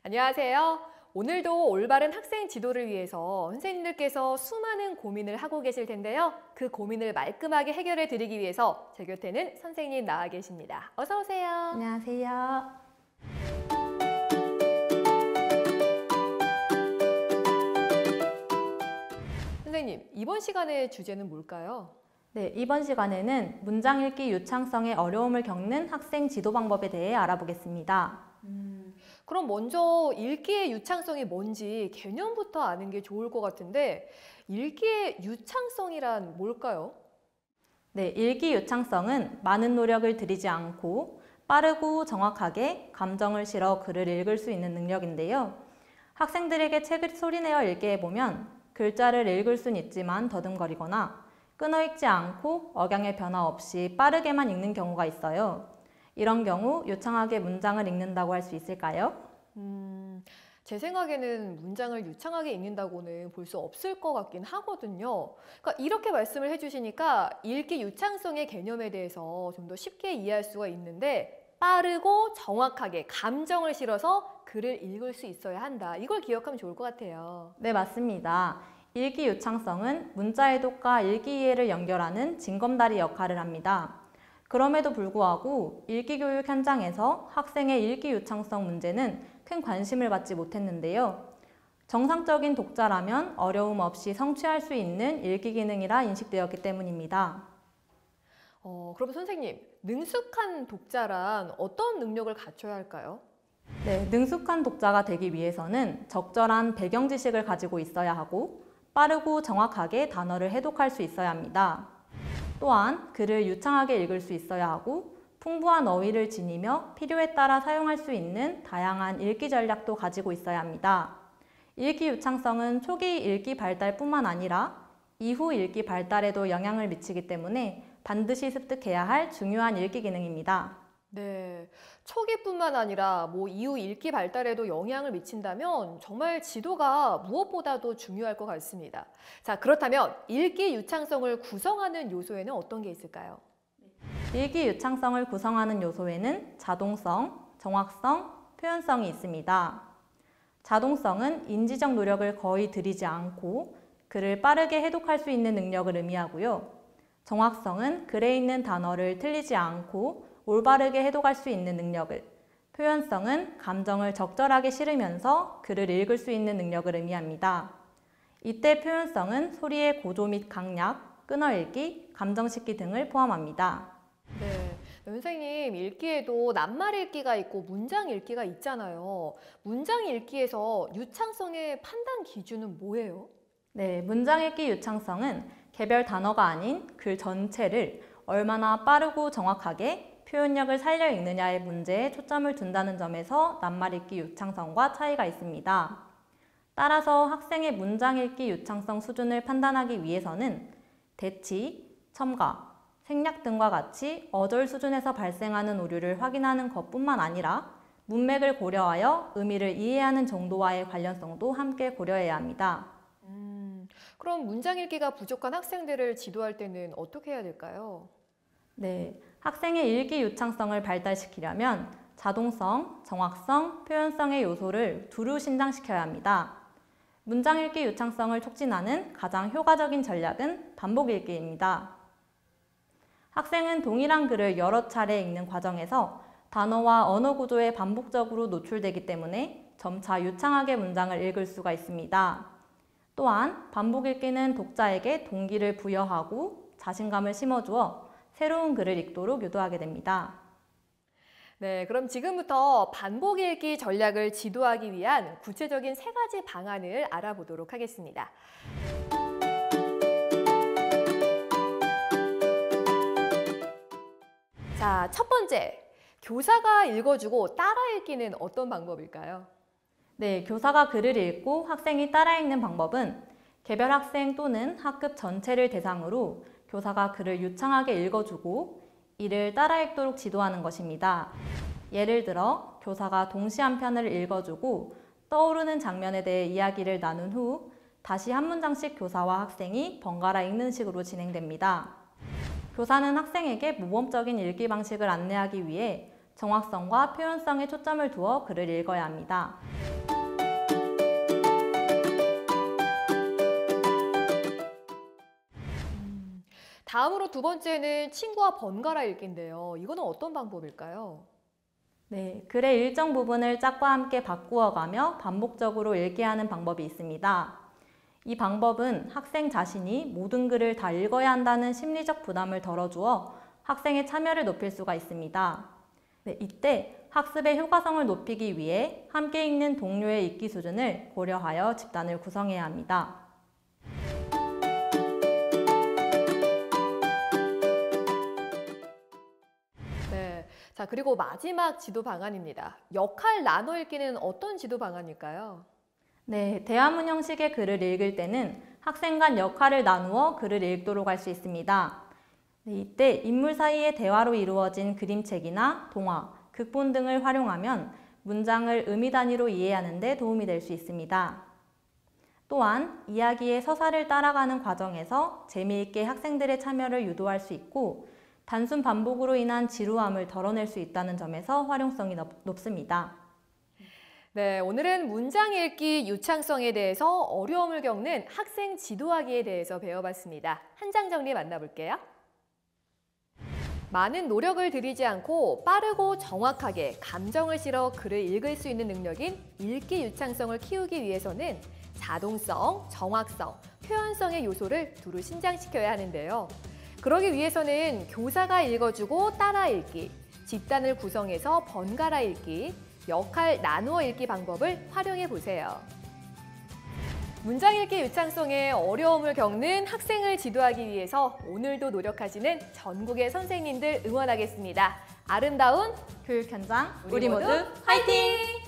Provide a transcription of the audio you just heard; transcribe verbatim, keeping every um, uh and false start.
안녕하세요. 오늘도 올바른 학생 지도를 위해서 선생님들께서 수많은 고민을 하고 계실 텐데요. 그 고민을 말끔하게 해결해 드리기 위해서 제 곁에는 선생님 나와 계십니다. 어서 오세요. 안녕하세요. 선생님, 이번 시간의 주제는 뭘까요? 네, 이번 시간에는 문장 읽기 유창성의 어려움을 겪는 학생 지도 방법에 대해 알아보겠습니다. 음, 그럼 먼저 읽기의 유창성이 뭔지 개념부터 아는 게 좋을 것 같은데 읽기의 유창성이란 뭘까요? 네, 읽기 유창성은 많은 노력을 들이지 않고 빠르고 정확하게 감정을 실어 글을 읽을 수 있는 능력인데요. 학생들에게 책을 소리내어 읽게 해보면 글자를 읽을 순 있지만 더듬거리거나 끊어 읽지 않고 억양의 변화 없이 빠르게만 읽는 경우가 있어요. 이런 경우 유창하게 문장을 읽는다고 할 수 있을까요? 음, 제 생각에는 문장을 유창하게 읽는다고는 볼 수 없을 것 같긴 하거든요. 그러니까 이렇게 말씀을 해주시니까 읽기 유창성의 개념에 대해서 좀 더 쉽게 이해할 수가 있는데 빠르고 정확하게 감정을 실어서 글을 읽을 수 있어야 한다. 이걸 기억하면 좋을 것 같아요. 네, 맞습니다. 읽기 유창성은 문자 해독과 읽기 이해를 연결하는 징검다리 역할을 합니다. 그럼에도 불구하고 읽기 교육 현장에서 학생의 읽기 유창성 문제는 큰 관심을 받지 못했는데요. 정상적인 독자라면 어려움 없이 성취할 수 있는 읽기 기능이라 인식되었기 때문입니다. 어, 그럼 선생님, 능숙한 독자란 어떤 능력을 갖춰야 할까요? 네, 능숙한 독자가 되기 위해서는 적절한 배경 지식을 가지고 있어야 하고 빠르고 정확하게 단어를 해독할 수 있어야 합니다. 또한 글을 유창하게 읽을 수 있어야 하고 풍부한 어휘를 지니며 필요에 따라 사용할 수 있는 다양한 읽기 전략도 가지고 있어야 합니다. 읽기 유창성은 초기 읽기 발달뿐만 아니라 이후 읽기 발달에도 영향을 미치기 때문에 반드시 습득해야 할 중요한 읽기 기능입니다. 네, 초기뿐만 아니라 뭐 이후 읽기 발달에도 영향을 미친다면 정말 지도가 무엇보다도 중요할 것 같습니다. 자, 그렇다면 읽기 유창성을 구성하는 요소에는 어떤 게 있을까요? 읽기 유창성을 구성하는 요소에는 자동성, 정확성, 표현성이 있습니다. 자동성은 인지적 노력을 거의 들이지 않고 글을 빠르게 해독할 수 있는 능력을 의미하고요. 정확성은 글에 있는 단어를 틀리지 않고 올바르게 해독할 수 있는 능력을, 표현성은 감정을 적절하게 실으면서 글을 읽을 수 있는 능력을 의미합니다. 이때 표현성은 소리의 고조 및 강약, 끊어읽기, 감정싣기 등을 포함합니다. 네, 선생님 읽기에도 낱말 읽기가 있고 문장 읽기가 있잖아요. 문장 읽기에서 유창성의 판단 기준은 뭐예요? 네, 문장 읽기 유창성은 개별 단어가 아닌 글 전체를 얼마나 빠르고 정확하게 표현력을 살려 읽느냐의 문제에 초점을 둔다는 점에서 낱말 읽기 유창성과 차이가 있습니다. 따라서 학생의 문장 읽기 유창성 수준을 판단하기 위해서는 대치, 첨가, 생략 등과 같이 어절 수준에서 발생하는 오류를 확인하는 것뿐만 아니라 문맥을 고려하여 의미를 이해하는 정도와의 관련성도 함께 고려해야 합니다. 음, 그럼 문장 읽기가 부족한 학생들을 지도할 때는 어떻게 해야 될까요? 네, 학생의 읽기 유창성을 발달시키려면 자동성, 정확성, 표현성의 요소를 두루 신장시켜야 합니다. 문장 읽기 유창성을 촉진하는 가장 효과적인 전략은 반복 읽기입니다. 학생은 동일한 글을 여러 차례 읽는 과정에서 단어와 언어 구조에 반복적으로 노출되기 때문에 점차 유창하게 문장을 읽을 수가 있습니다. 또한 반복 읽기는 독자에게 동기를 부여하고 자신감을 심어주어 새로운 글을 읽도록 유도하게 됩니다. 네, 그럼 지금부터 반복 읽기 전략을 지도하기 위한 구체적인 세 가지 방안을 알아보도록 하겠습니다. 자, 첫 번째, 교사가 읽어주고 따라 읽기는 어떤 방법일까요? 네, 교사가 글을 읽고 학생이 따라 읽는 방법은 개별 학생 또는 학급 전체를 대상으로 교사가 글을 유창하게 읽어주고 이를 따라 읽도록 지도하는 것입니다. 예를 들어 교사가 동시 한 편을 읽어주고 떠오르는 장면에 대해 이야기를 나눈 후 다시 한 문장씩 교사와 학생이 번갈아 읽는 식으로 진행됩니다. 교사는 학생에게 모범적인 읽기 방식을 안내하기 위해 정확성과 표현성에 초점을 두어 글을 읽어야 합니다. 다음으로 두 번째는 친구와 번갈아 읽기인데요. 이거는 어떤 방법일까요? 네, 글의 일정 부분을 짝과 함께 바꾸어가며 반복적으로 읽게 하는 방법이 있습니다. 이 방법은 학생 자신이 모든 글을 다 읽어야 한다는 심리적 부담을 덜어주어 학생의 참여를 높일 수가 있습니다. 네, 이때 학습의 효과성을 높이기 위해 함께 읽는 동료의 읽기 수준을 고려하여 집단을 구성해야 합니다. 네. 자, 그리고 마지막 지도 방안입니다. 역할 나눠 읽기는 어떤 지도 방안일까요? 네, 대화문 형식의 글을 읽을 때는 학생 간 역할을 나누어 글을 읽도록 할 수 있습니다. 네, 이때 인물 사이의 대화로 이루어진 그림책이나 동화, 극본 등을 활용하면 문장을 의미 단위로 이해하는 데 도움이 될 수 있습니다. 또한 이야기의 서사를 따라가는 과정에서 재미있게 학생들의 참여를 유도할 수 있고 단순 반복으로 인한 지루함을 덜어낼 수 있다는 점에서 활용성이 높습니다. 네, 오늘은 문장 읽기 유창성에 대해서 어려움을 겪는 학생 지도하기에 대해서 배워봤습니다. 한 장 정리 만나볼게요. 많은 노력을 들이지 않고 빠르고 정확하게 감정을 실어 글을 읽을 수 있는 능력인 읽기 유창성을 키우기 위해서는 자동성, 정확성, 표현성의 요소를 두루 신장시켜야 하는데요. 그러기 위해서는 교사가 읽어주고 따라 읽기, 집단을 구성해서 번갈아 읽기, 역할 나누어 읽기 방법을 활용해 보세요. 문장 읽기 유창성에 어려움을 겪는 학생을 지도하기 위해서 오늘도 노력하시는 전국의 선생님들 응원하겠습니다. 아름다운 교육 현장 우리 모두 화이팅!